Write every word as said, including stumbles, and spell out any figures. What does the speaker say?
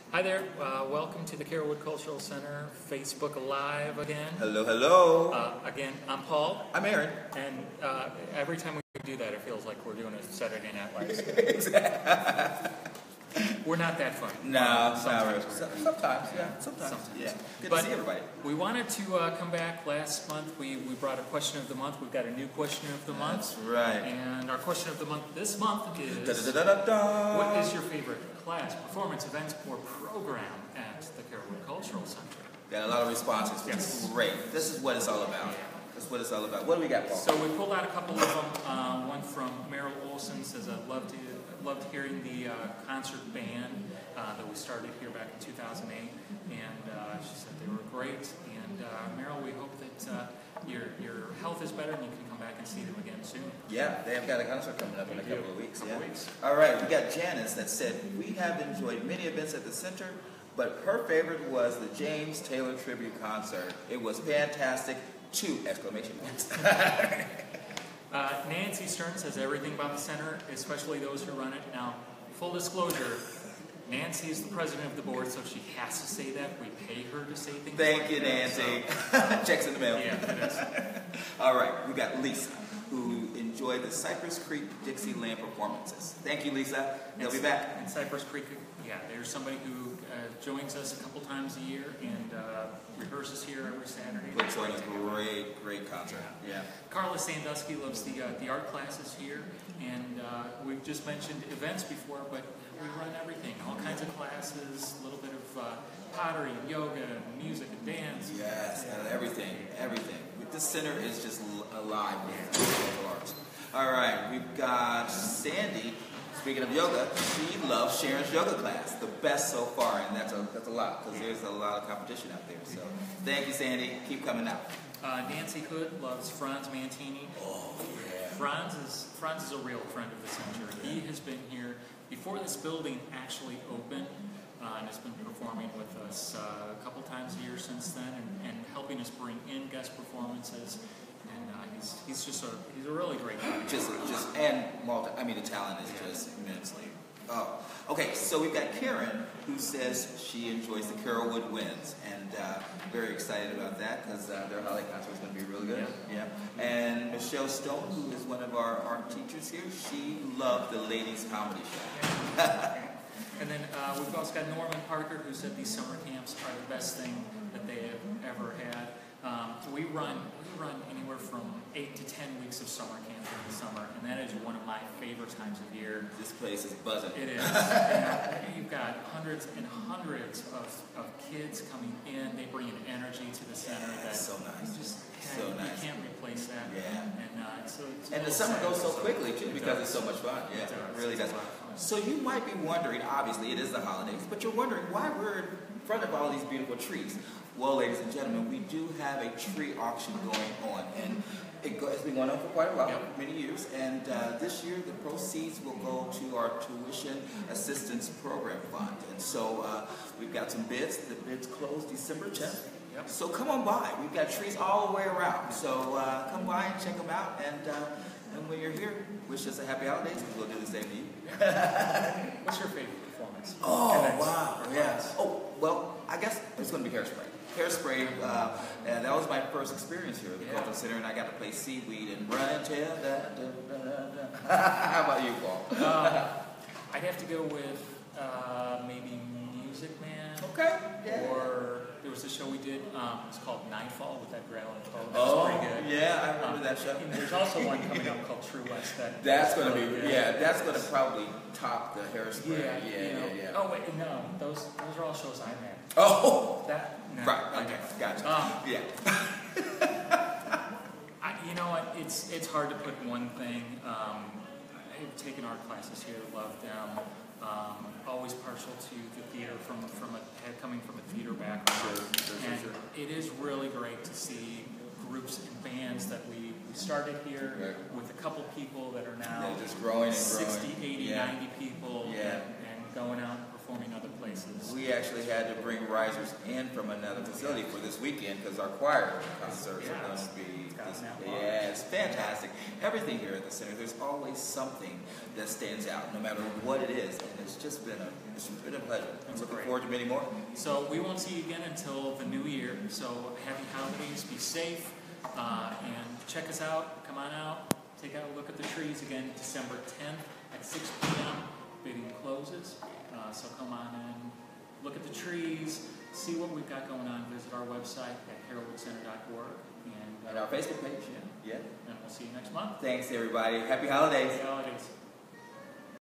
Hi there, uh, welcome to the Carrollwood Cultural Center Facebook Live again. Hello, hello. Uh, again, I'm Paul. I'm Aaron. And uh, every time we do that, it feels like we're doing a Saturday Night Live. Exactly. We're not that funny. No, sometimes. sometimes, sometimes, yeah, sometimes. sometimes. Yeah. Good but to see everybody. We wanted to uh, come back last month. We, we brought a question of the month. We've got a new question of the month. That's right. And our question of the month this month is, Da, da, da, da, da. what is your favorite class, performance, event, or program at the Carrollwood Cultural Center? Got a lot of responses, which Yes. is great. This is what it's all about. That's what it's all about. What do we got, Paul? So we pulled out a couple of them. Uh, one from Meryl Olson says, I loved, it, loved hearing the uh, concert band uh, that we started here back in two thousand eight. And uh, she said they were great. And uh, Meryl, we hope that uh, your, your health is better and you can come back and see them again soon. Yeah, they have got a concert coming up in a couple of weeks. Couple Yeah. weeks. All right, we got Janice that said, we have enjoyed many events at the center, but her favorite was the James Taylor tribute concert. It was fantastic. Two exclamation points. uh, Nancy Stern says everything about the center, especially those who run it. Now, full disclosure, Nancy is the president of the board, so she has to say that. We pay her to say things Thank like you, that, Nancy. so- Checks in the mail. Yeah, it is. All right, we got Lisa, who enjoyed the Cypress Creek Dixieland performances. Thank you, Lisa. They'll be back. And Cypress Creek, yeah, there's somebody who uh, joins us a couple times a year and uh, rehearses here every Saturday. Puts on a great, great concert. Yeah. Carla Sandusky loves the uh, the art classes here, and uh, we've just mentioned events before, but we run everything, all kinds of classes, a little bit of uh, pottery, and yoga, and music, and dance. Yes, and everything, everything. This center is just alive with cultural arts. All right, we've got Sandy. Speaking of yoga, she loves Sharon's yoga class, the best so far, and that's a that's a lot because there's a lot of competition out there. So, thank you, Sandy. Keep coming out. Uh, Nancy Hood loves Franz Mantini. Oh yeah. Franz is Franz is a real friend of the center. He has been here before this building actually opened, uh, and has been performing with us uh, a couple times a year since then, and, and helping us bring in guest performances. And uh, he's he's just a he's a really great guy. Just, just, and multi, I mean, the talent is just immensely. Oh, okay. So we've got Karen, who says she enjoys the Carrollwood Winds, and uh, very excited about that because uh, their holiday concert is going to be really good. Yeah. yeah. And Michelle Stone, who is one of our art teachers here, she loved the Ladies Comedy Show. And then uh, we've also got Norman Parker, who said these summer camps are the best thing that they have ever had. Um, we run we run anywhere from eight to ten weeks of summer camp in the summer, and that is one of my favorite times of year. This place is buzzing. It is. And you've got hundreds and hundreds of, of kids coming in. They bring an energy to the center Yeah, that so nice. you just So you nice. can't replace that. Yeah. And uh, so it's a And the little summer sad, goes so so quickly too it because does. it's so much fun. Yeah, It does. it really It's a does. lot of fun. So you might be wondering, obviously it is the holidays, but you're wondering why we're in front of all these beautiful trees. Well, ladies and gentlemen, we do have a tree auction going on, and it go, it's been going on for quite a while, Yep. many years. And uh, this year, the proceeds will go to our tuition assistance program fund. And so uh, we've got some bids. The bids close December tenth. Yep. So come on by. We've got trees all the way around. So uh, come by and check them out. And uh, and when you're here, wish us a happy holidays, because we'll do the same to you. What's your favorite performance? Oh, Events wow. or Yeah. class? Oh, well, I guess it's going to be Hairspray. Hairspray, uh, and that was my first experience here at the Yeah. Cultural Center, and I got to play Seaweed and Run Tell That. Da, da, da, da. How about you, Paul? Um, I'd have to go with uh, maybe Music Man. Okay. Yeah. Or there was a show we did, um, it's called Nightfall with that Growling Toe. That was Oh, pretty good. yeah, I remember Um, that show. And there's also one coming up called True West. That That's going to really be, good. yeah, that's going to probably top the Hairspray. Yeah, yeah, you know. yeah. yeah. Oh wait, no, those those are all shows I'm in. Oh, That no, right, I okay, don't. gotcha. Um, Yeah. I, you know what? It's it's hard to put one thing. Um, I've taken art classes here, love them. Um, always partial to the theater from from a coming from a theater background. Sure, sure, sure, and sure. it is really great to see groups and bands that we, we started here Right. with a couple people that are now They're just growing and growing. sixty, eighty, Yeah. ninety people Yeah. and, and going out and performing other places. We we actually had to bring risers in from another facility for this weekend because our choir concerts Yeah, are going it's- to be. it's gotten This, that large. yeah, it's fantastic. Everything here at the center, there's always something that stands out, no matter what it is, and it's just been a it's been a pleasure. I'm That's looking great. forward to many more. So we won't see you again until the new year. So happy holidays, be safe, uh, and check us out. Come on out, take out a look at the trees again, December tenth at six p m Bidding closes. Uh, so come on and look at the trees, see what we've got going on. Visit our website at carolwood center dot org, and, And uh, our Facebook page, yeah. yeah. and we'll see you next month. Thanks, everybody. Happy holidays. Happy holidays.